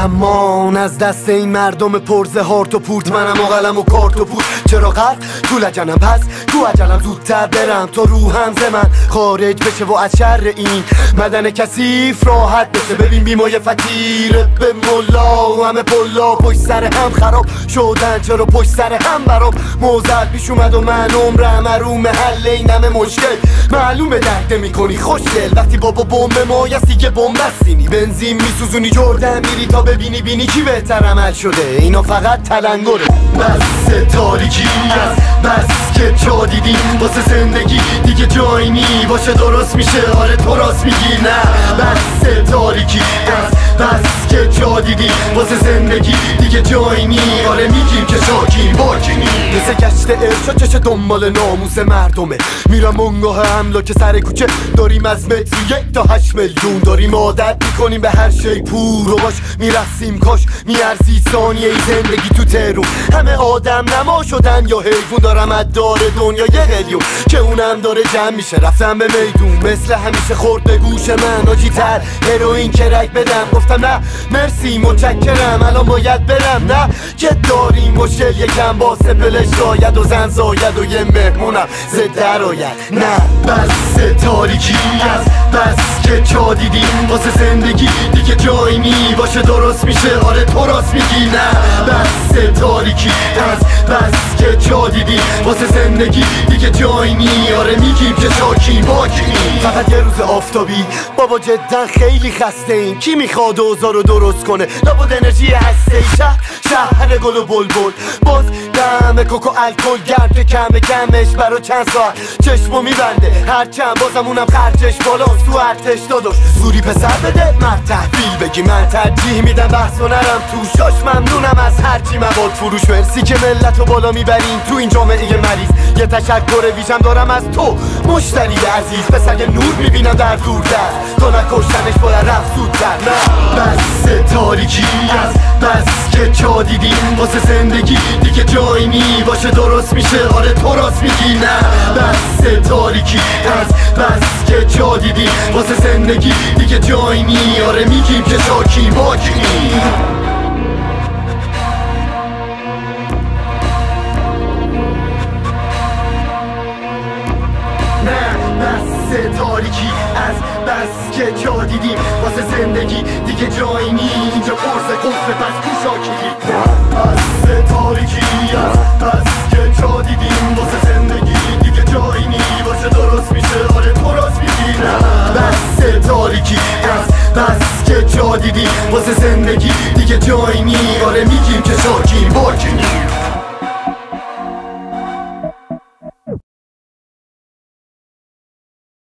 امان از دست این مردم پرزه هارت و پورت، منم و قلم و کارت و پورت. چرا غرق تو لجنم پس تو عجلم، زودتر برم تا روحم ز من خارج بشه و از شر این بدن کثیف راحت بشه. ببین بیمای فتیره به ملا، همه پلا پشت سر هم خراب شدن، چرا پشت سر هم برام موزد پیش اومد و من عمرم رو حل این همه مشکل. معلومه درد میکنی خوشگل وقتی بابا بمب مایستی که بمب بستینی، بنزین میسوزونی جردن میری تا ببینی کی بهتر عمل شده. اینا فقط تلنگره. بس تاریکی است، بس که جا دیدی واسه زندگی دیگه جایی نی باشه درست میشه. آره تو راست میگی نه. بس تاریکی است، بس که جا دیدی واسه زندگی دیگه جایی نی. آره میگیم که شاکیم باکینی. مثل گشت ارشا چشه دنبال ناموس مردمه، میرم اونگاه حملا که سر کوچه داریم از متر 1 تا 8 میلیون داریم عادت میکنیم به هر شی پور و باش میرسیم کاش میارزی ثانیه ای زندگی تو ترون. همه آدم نما شدن یا حیوون، دارم از دار دنیا 1 قلیون که اونم داره جمع میشه. رفتم به میدون مثل همیشه خورده گوش من آجی تر هروئین کرک بدم، گفتم نه مرسی متشکرم الان باید برم. نه که داریم مشکل یکم با سپلش شاید و زن زاید و یه مهمونم زده راید. نه بس تاریکی است، بس که جا دیدی واسه زندگی دیگه جایی نی باشه درست میشه. آره تو راست میگی نه. بس تاریکی است، بس که جا دیدی واسه زندگی دیگه جایی نی. آره میگیم که شاکی باکی. فقط یه روز آفتابی بابا جدا خیلی خسته ایم. کی میخواد اوضاع رو درست کنه؟ لابد انرژی هسته ای شهر گل و بلبل باز دم کوکو الکل گرد کم کمش برا چند ساعت چشمو میبنده. هرچند بازم اونم خرجش بالاست تو ارتش داداش. زوری پسر بده من تحویل بگی، من ترجیح میدم بحث و نرم تو شاش. ممنونم از هرچی مواد فروش، مرسی که ملت رو بالا میبرین تو این جامعه مریض. یه تشکر ویژم دارم از تو مشتری عزیز، پسر یه نور میبینم در دوردر تو نکشتنش باید رفت زودتر. نه بس تاریکی است، بس که جا دیدی واسه زندگی دیگه جایی نی باشه درست میشه. آره تو راست میگی نه. بس تاریکی است، بس که جا دیدی واسه زندگی دیگه جایی نی. آره میگیم که شاکی باکی. تاریکی از بس که جا دیدیم واسه زندگی دیگه جایی نی. اینجا پرسه قفل پس کوشاکی. بس تاریکی از بس که جا دیدیم واسه زندگی دیگه جایی نی باشه درست میشه. آره تو راست میگی نه. بس تاریکی از بس که جا دیدیم واسه زندگی دیگه جایی نی. آره میگیم که شاکی.